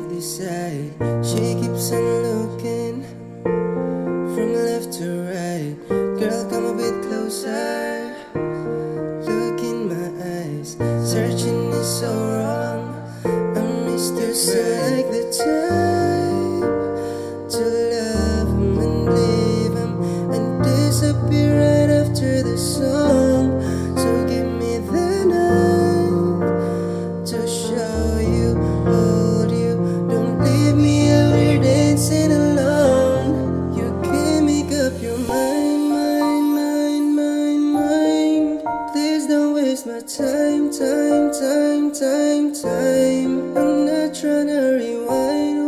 can't decide. She keeps on looking from left to right. Girl, come a bit closer. Look in my eyes. Searching is so wrong. I'm Mr. Select the type to love him and leave him and disappear right after the song. So give me the night to show you, hold you. Don't leave me out here dancing alone. You can't make up your mind, mind. Please don't waste my time. I'm not trying to rewind,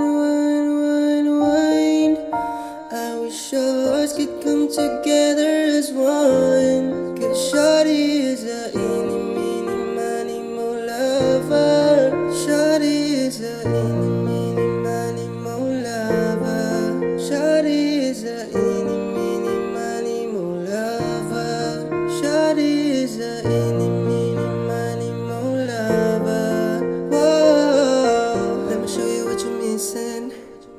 wind. I wish our hearts could come together as one. Cause shawty is a eeny, meeny, miny, mo lover. Shawty is a eeny, meeny, miny, mo lover. Shawty is a eeny, meeny, miny, mo lover. Shawty is a eeny, meeny, miny, mo lover. Whoa, let me show you what you're missing.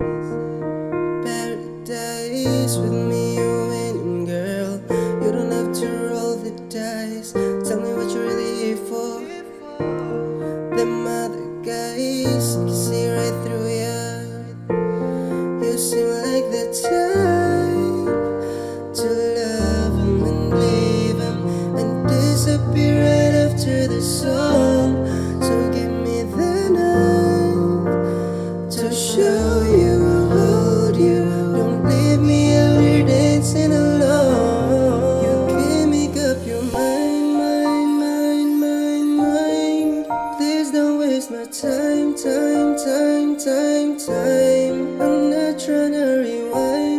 Paradise with me, you're winning, girl. You don't have to roll the dice. Tell me what you're really here for. Them other guys can see right through ya. You seem like the type to love him and leave him and disappear right after the song. So give me the night to show you, hold you. Don't leave me out here dancing alone. You can't make up your mind, mind. Please don't waste my time. I'm not trying to rewind.